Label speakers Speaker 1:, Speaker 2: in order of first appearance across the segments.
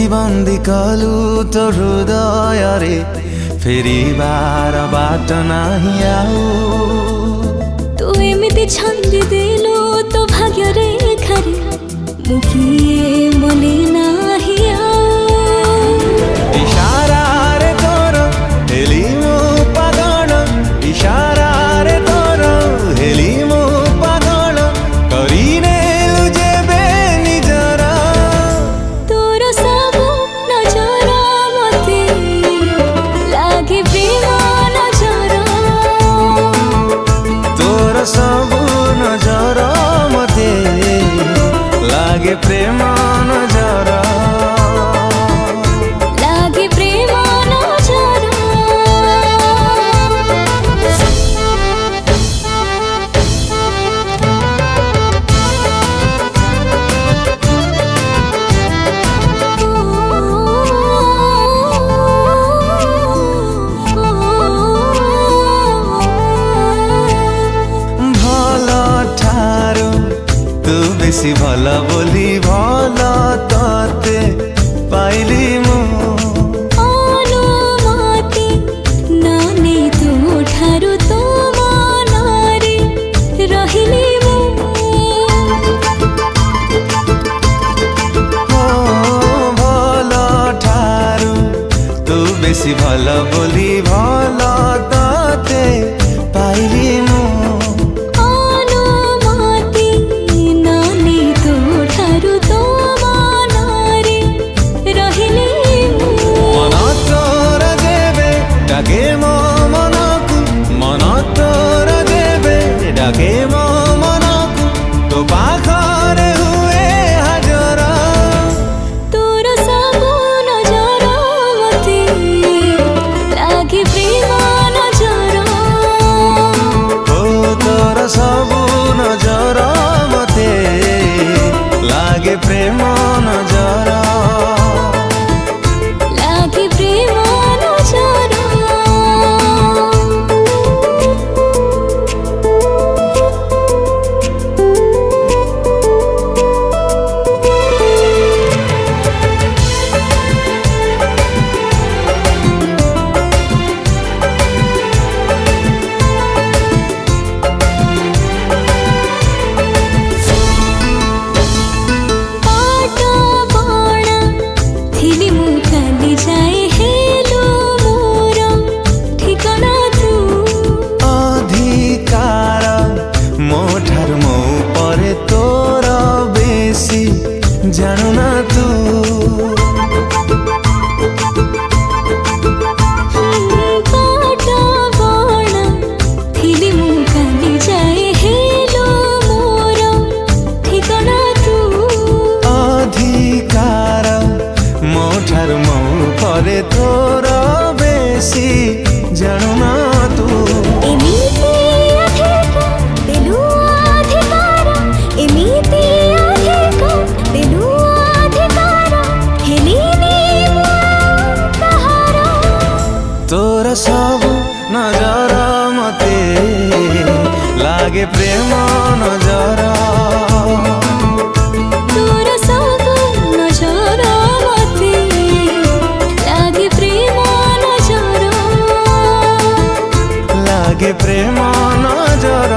Speaker 1: बंदी कलु तो हृदय रे फेरिबार बाट नाही आउ
Speaker 2: तू एमिति छंदी देलु तो भाग्य रे खरे मुखिए मने नाही आउ
Speaker 1: इशारा रे तोर हेली मो पागल इशारा रे तोर हेली मो पागल करिने जेबे निजर
Speaker 2: तोर सब नजर मते लागे प्रेम नजर
Speaker 1: तोर सब नजर मते लागे प्रेम नजर
Speaker 2: लागे प्रेम नजर
Speaker 1: भल ठारू तू बेसी भल बोली भल तते पाइली मु
Speaker 2: अनुमति नानी तू ठारू तो मनारे रहिली मु
Speaker 1: भल ठारू तू बेसी भल बोली भल तते पाइली मु
Speaker 2: अनुमति नानी तू ठारू तो मनारे रहिली मु
Speaker 1: मन तोर देबे डाके मो मनकु मन तोर देबे डाके मो मनकु तो पाखरे हुए हाजर
Speaker 2: तोर सब नजर मते लागे प्रेम नजर
Speaker 1: ओ तोर सब नजर मते लागे प्रेम नजर
Speaker 2: लागे प्रेम नजर पाट बणा थिली मु खाली जाए हेलो मोर ठिकाना तू
Speaker 1: अधिकार मो ठार मो परे तोर बेसी जानु ना तू
Speaker 2: पाट बणा थिली मु खाली जाए हेलो मोर ठिकाना तू
Speaker 1: अधिकार मो ठार मो परे तोर बेसी जानु ना तू
Speaker 2: एमिति अधिकार देलु अधिकार एमिति अधिकार देलु अधिकार हेलिनी मु कहार
Speaker 1: तोर सब नजर मते लागे प्रेम नजर
Speaker 2: तोर सब नजर मते लागे प्रेम नजर
Speaker 1: लागे प्रेम नजर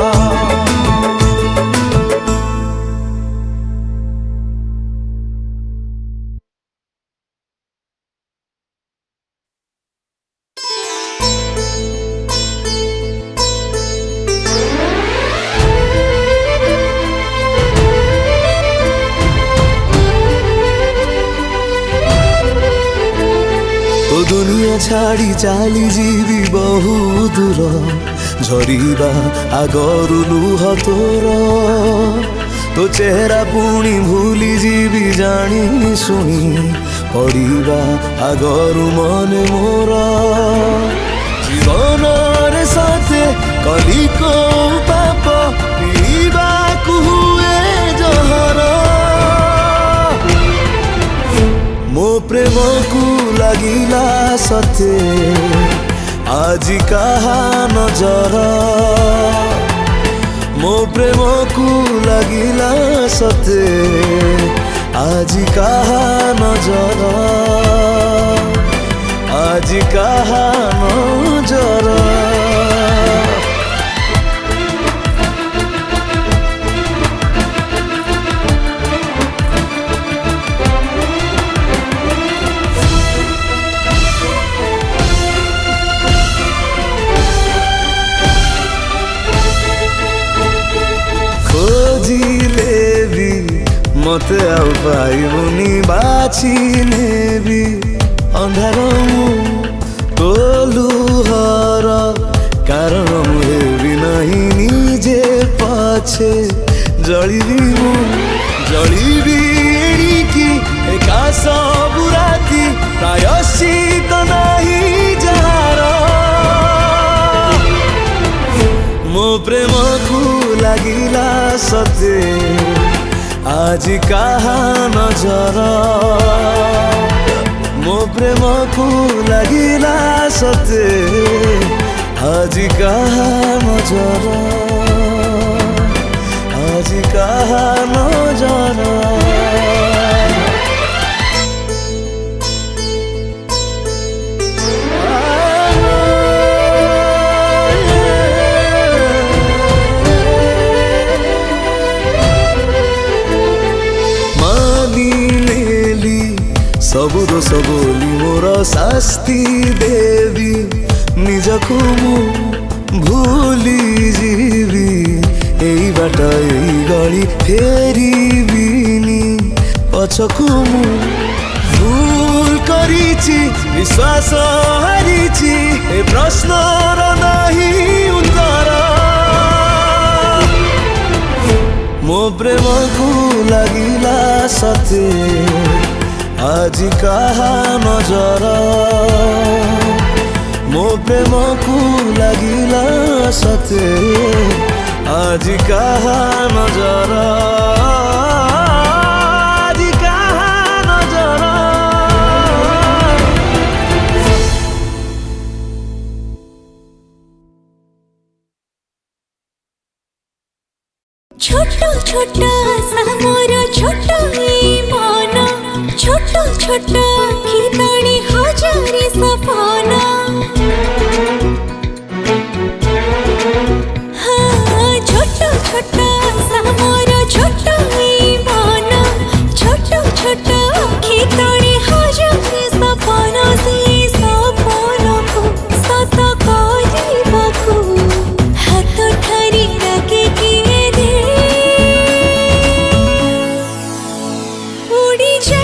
Speaker 1: तो दुनिया छाड़ी चाली जीवी बहु दूर झरिबा आगरु लुह तोर तो चेहरा पुणी भूली जीवी जानी शुणी पड़िबा आगरु मने मोर जीवन रे साथे कली को पाप पीबा हुए जहर मो प्रेम को लागिला सते आज कहा नजर मो प्रेम को लागिला सते आज कहा नजर आज कहा नजर मत आउ पाइबुनी बाछिने भी अंधार तोलु हर कारण मुझे नहीं निजे पछे जलिबी एड़िकी एका सब राति प्रायश्चित नहीं जार मो प्रेम को लागिला सते आज कहा नजर मो प्रेम को लागिला सते आज कहा नजर आज कहा नजर सबु दोष बोली मोर शास्ति देवी निजको मु भूली जीवी एई बाट एई गली फेरिबिनी पछको मु भूल करिछि विश्वास हारिछि ए प्रश्नर नहीं उत्तर मो प्रेम को लागिला सते आज कहा नजर मो प्रेम को लागिला सते आज कहा नजर आज कहा नजर
Speaker 2: छोटा छोटा सा मोर छोटा मन छोटा छोटा खिताड़ी हजारे सपना हाँ छोटा छोटा सा मोर छोटा मन छोटा छोटा खिताड़ी हजारे सपना से सपना को सत करबाकू हाथ ठारी लगे किए दे उड़ी जा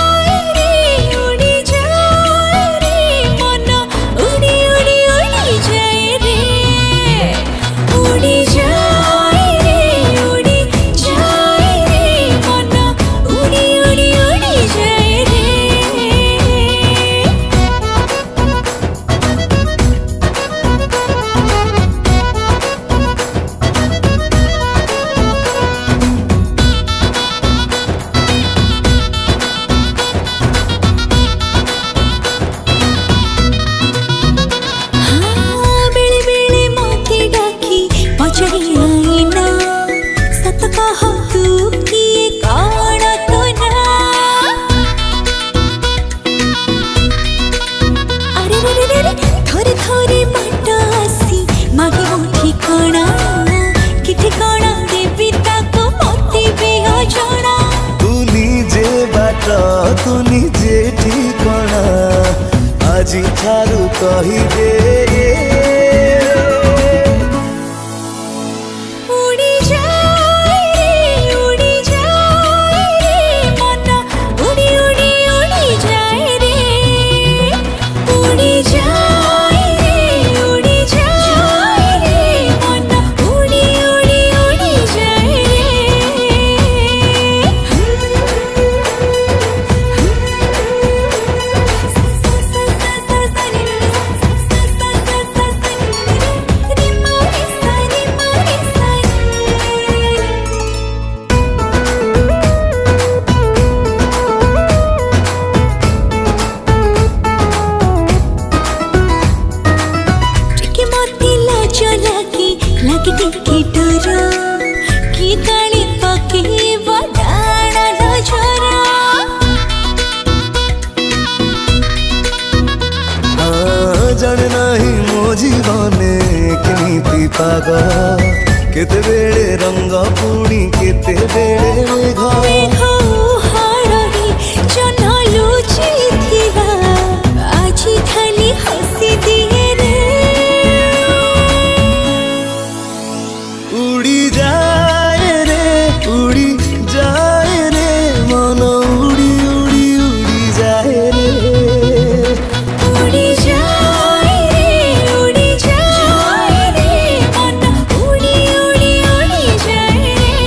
Speaker 1: तू निजे ठिकाना आज ठारू कहिबे की काली पकी बडाणा नजरा पाग केते बेले रंग पुणी केते बेले
Speaker 2: मेघ हाड़ी जन लुचि थिला आजी खाली हसी दिए रे
Speaker 1: उड़ी जाए रे मन उड़ी उड़ी उड़ी जाए रे
Speaker 2: उड़ी जाए रे मन उड़ी उड़ी उड़ी जाए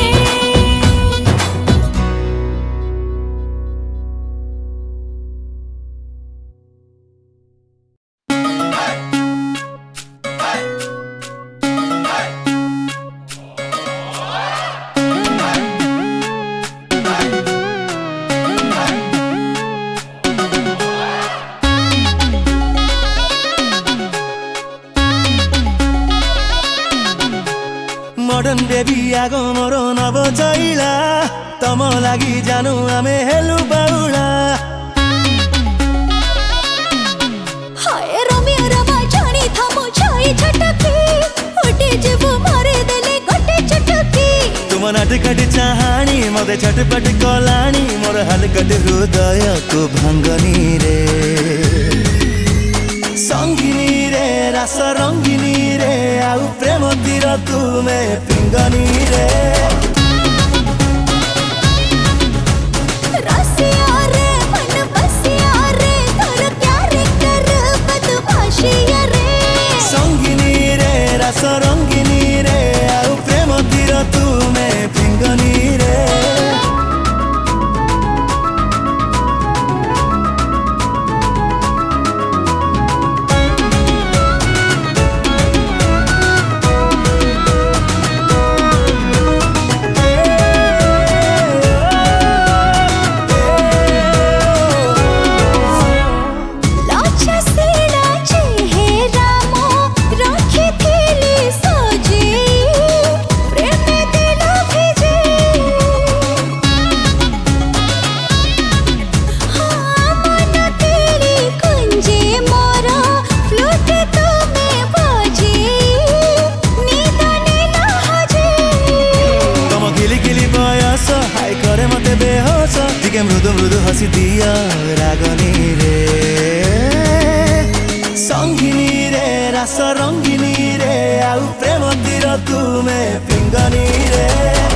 Speaker 1: मडर्न बेबी आगो मोरो नव चैला तम लागि जानु आमे हेलु बाउला
Speaker 2: हाय रमिया रमा जानी थमो छाई छटकी उठे जेबो मारे देले गोटे चटकी
Speaker 1: तुम नाटकटी चाहानी मते छटपट कलानी मोर हलकट हृदय को भंगनी रे संगिनी रे रस रंगिनी रे आउ प्रेम तीर तुमे पिंगनी रे
Speaker 2: रसिया रे मन बसिया रे तोर कैरेक्टर बदमाशिया रे
Speaker 1: संगिनी रे रस रंगिनी रे आउ प्रेम तीर तुमे पिंगनी रे
Speaker 2: लाचा से लाचे हे रामो राखी थेली सजे प्रेम दिल भेजे हाँ मन तेरी कुंजे मोरा फ्लूट तुम्हें बजे नींद नीला हजे
Speaker 1: तम गिली गिली बयस हाय करे मते बेहोस टिके मृदु मृदु हसी दिया रागनी रे संगिनी रे रस रंगिनी रे आउ प्रेम तीर तुमे पिंगनी रे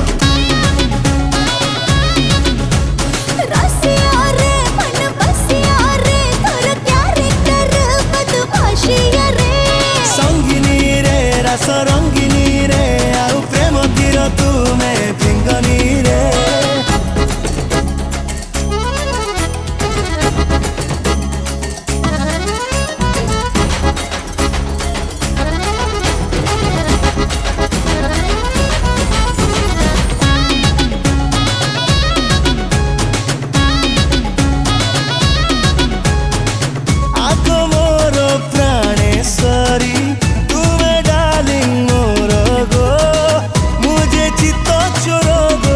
Speaker 2: रसिया रे मन बसिया रे तोर कैरेक्टर बदमाशिया रे
Speaker 1: संगिनी रे रस रंगिनी रे आउ प्रेम तीर तुमे पिंगनी रे आगो मोर प्राणेश्वरी तुमे डार्लिंग मोर गो मुझे चित्त चोर गो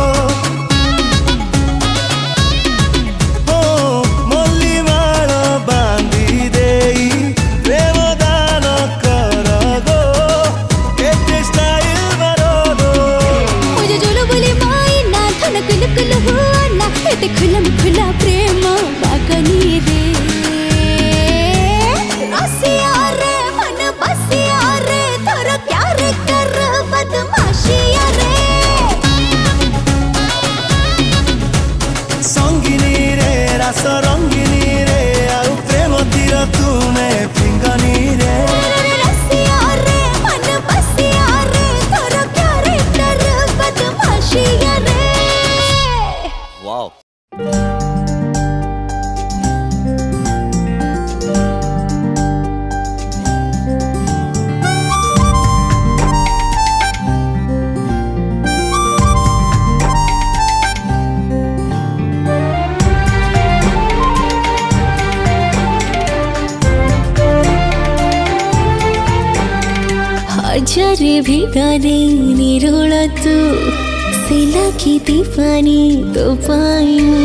Speaker 1: हो मल्ली माळ बांधी देई प्रेम दान कर गो केते स्टाइल मारो गो
Speaker 2: मुझे जोलो बोले माई ना थन कुल कुल हुआ ना एते खुलम खुला प्रेम बागनी रे रसिया रे मन बसिया रे तोर कैरेक्टर बदमाशिया रे
Speaker 1: संगिनी रे रस रंगिनी रे आउ प्रेम तीर तुमे पिंगनी रे
Speaker 2: रसिया रे मन बसिया रे तोर कैरेक्टर बदमाशिया रे
Speaker 1: वाओ
Speaker 2: हजारे भी गाने निरोला तू सिला की दीवानी तो पायूं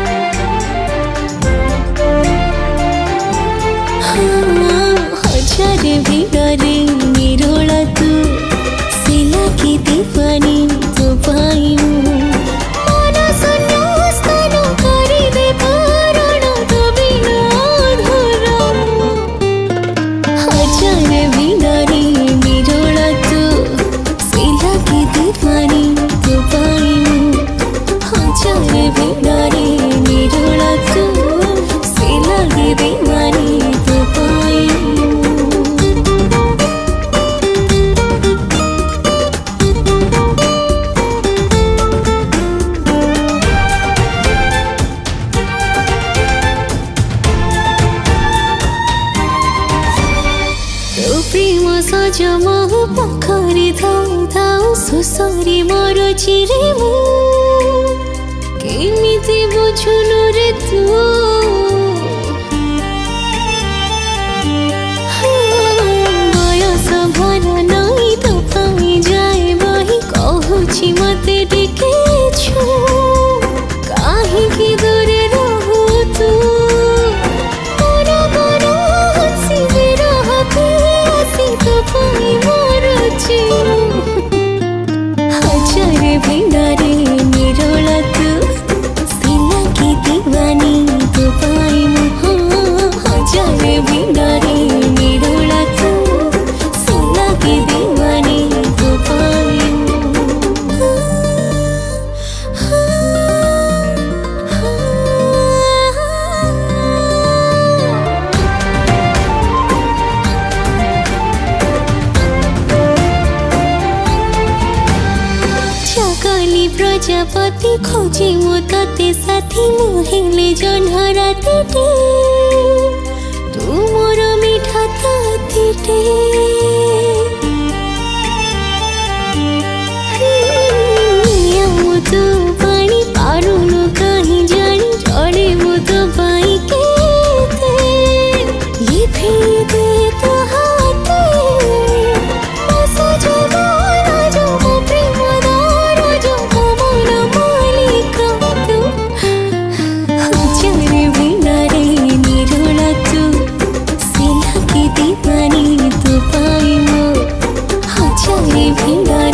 Speaker 2: हाँ, ଭିଡ଼ରେ ନିରୋଳା ତୁ ସେ ଲାଗି ଦୀପାନି ତୋ ପାଇଁ ମନ ଶୂନ୍ୟ ସ୍ଥାନ କରିଦେ କାରଣ ତୋ ବିନା ଅଧୁରା ହଜାରେ ଭିଡ଼ରେ ନିରୋଳା ତୁ ସେ ଲାଗି ଦୀପାନି ତୋ ପାଇଁ ହଜାରେ ଭିଡ଼ରେ ନିରୋଳା ତୁ ସେ ଲାଗି ଦୀପାନି ତୋ ପାଇଁ प्रेम सजमह पखरी थाउ थाउ सुसरी मोर चिरे मु केमिति बुझुनु रे तू बयस भर नहीं तो पाई जाए बही कहूची मते टिके छु काहे दूरे रहू तू हजारे भिड़रे निरोला तू से लागे दीवानी तू पाई हजारे भिड़रे निरोला तू से लागे दीवानी तू पाई जगली प्रजापति खोजे मु तते साथी मुहेले जन्हरा तेटे तू मोर मीठा तातीटे मु तो पानी पारुनु कहीं जानी चढ़े मु तो पाई केते ये भेदे तो हाथे बसा जवाना जो मो प्रेम हजारे भिड़रे निरोला तू से लागे दीवानी तू पाई हजारे भिड़ा